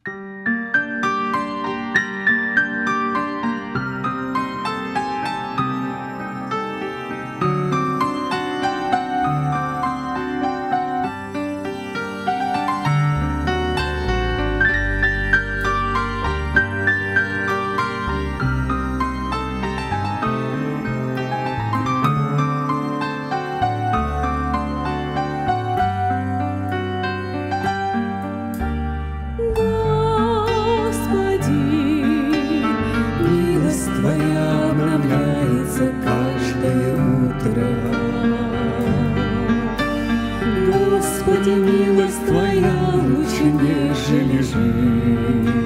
Твоя обновляется каждое утро. Господи, милость Твоя лучше, нежели жизнь.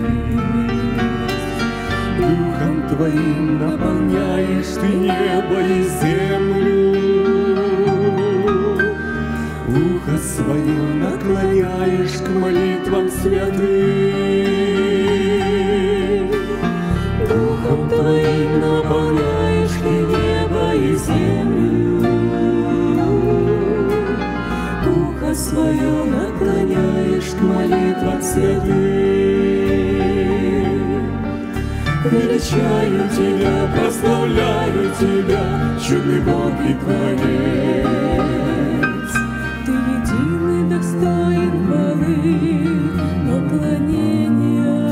Духом Твоим наполняешь Ты небо и землю. Ухо свое наклоняешь к молитвам святых. Духом Твоим наполняешь Ты небо и землю. Ухо свое наклоняешь к молитвам святых. Величаю Тебя, прославляю Тебя, чудный Бог и Творец. Ты единый, достоин хвалы, поклонения.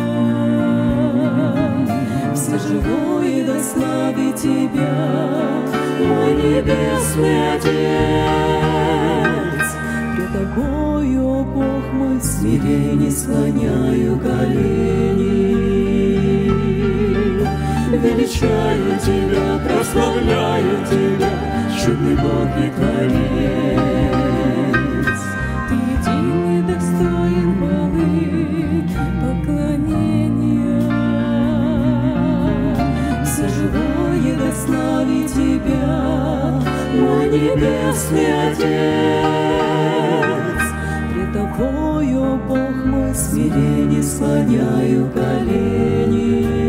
Все живое да славит Тебя, мой небесный Отец. Пред Тобою, о Бог мой, смирение склоняю колени. Величаю Тебя, прославляю Тебя, чудный Бог и Творец. Ты единый, достоин хвалы, поклонения. Все живое да славит Тебя, мой небесный Отец. Пред Тобою, о Бог мой, смирение склоняю колени.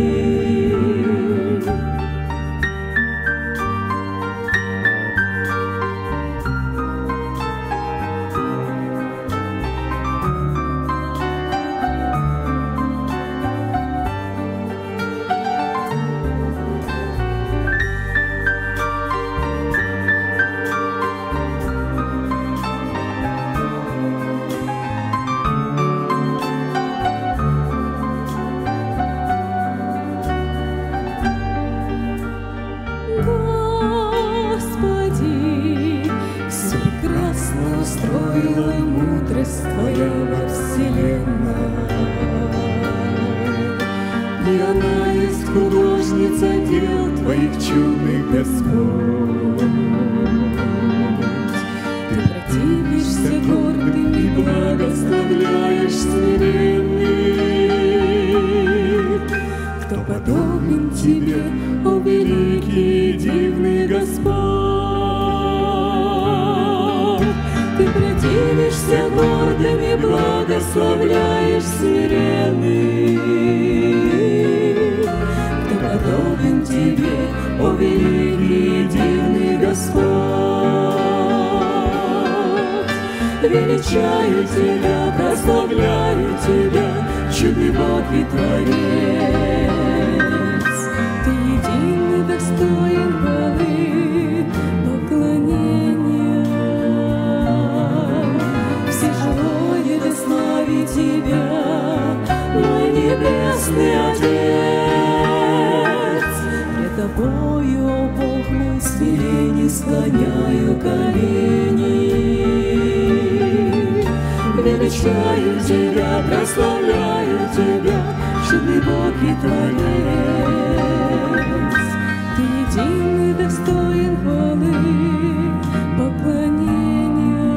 Господи, все прекрасно устроила мудрость Твоя во вселенной. И она есть художница дел Твоих чудных, Господь. Ты противишься гордым и благословляешь смиренных. Кто подобен Тебе, о великий и дивный Господь? Ты противишься гордым и благословляешь смиренных. Кто подобен Тебе, о великий и дивный Господь? Величаю Тебя, прославляю Тебя, чудный Бог и Творец. Ты единый, достоин хвалы, поклонения. Все живое да славит Тебя, мой небесный Отец. Пред Тобою, о Бог мой, смирение склоняю колени. Величаю Тебя, прославляю Тебя, чудный Бог и Творец. Ты единый, достоин хвалы, поклонения.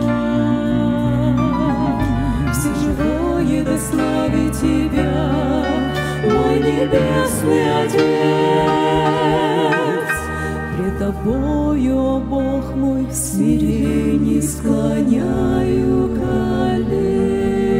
Все живое да славит Тебя, мой небесный Отец. Пред Тобою, о Бог мой, в смирении склоняю колени.